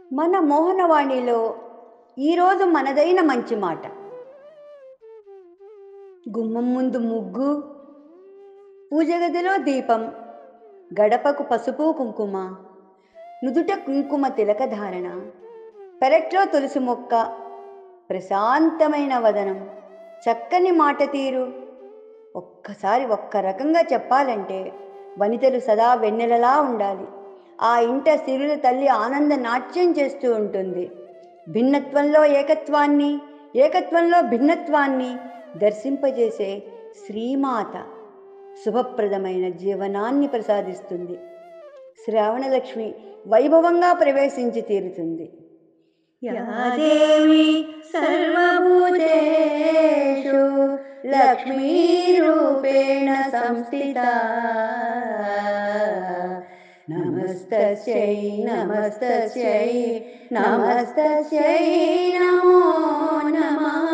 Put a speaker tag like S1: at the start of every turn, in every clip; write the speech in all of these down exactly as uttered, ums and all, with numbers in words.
S1: మన మోహనవాణిలో ఈరోజు మనదైన మంచి మాట. గుమ్మం ముందు ముగ్గు, పూజ గదిలో దీపం, గడపకు పసుపు కుంకుమ, నుదుట కుంకుమ తిలకధారణ, పెరట్లో తులసి మొక్క, ప్రశాంతమైన వదనం, చక్కని మాట తీరు. ఒక్కసారి ఒక్క రకంగా చెప్పాలంటే వనితలు సదా వెన్నెలలా ఉండాలి. ఆ ఇంట సిరుల తల్లి ఆనంద నాట్యం చేస్తూ ఉంటుంది. భిన్నత్వంలో ఏకత్వాన్ని, ఏకత్వంలో భిన్నత్వాన్ని దర్శింపజేసే శ్రీమాత శుభప్రదమైన జీవనాన్ని ప్రసాదిస్తుంది. శ్రావణలక్ష్మి వైభవంగా ప్రవేశించి తీరుతుంది.
S2: యాదేవి సర్వభూతేషు లక్ష్మీరూపేణ సంస్థితా నమస్తస్యై నమస్తస్యై నమస్తస్యై నమో నమః.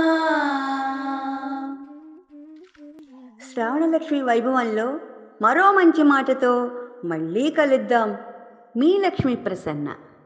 S1: శ్రావణలక్ష్మి వైభవంలో మరో మంచి మాటతో మళ్ళీ కలుద్దాం. మీ లక్ష్మీ ప్రసన్న.